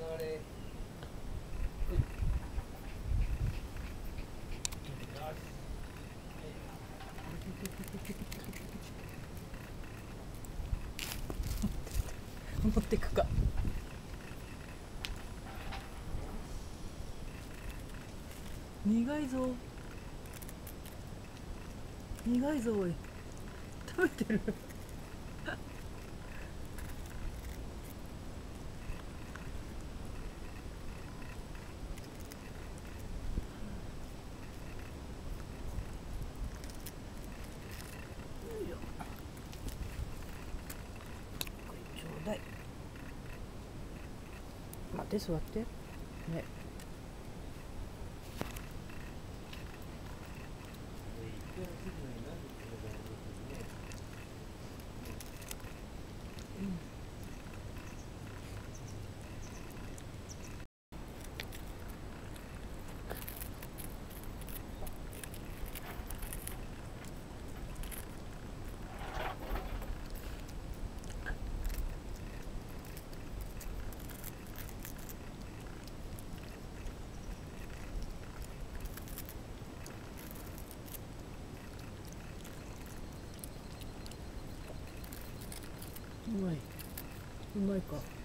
持っていくか。苦いぞ。苦いぞおい。食べてる。ちょうだい。待って、座ってね。うまい。うまいか。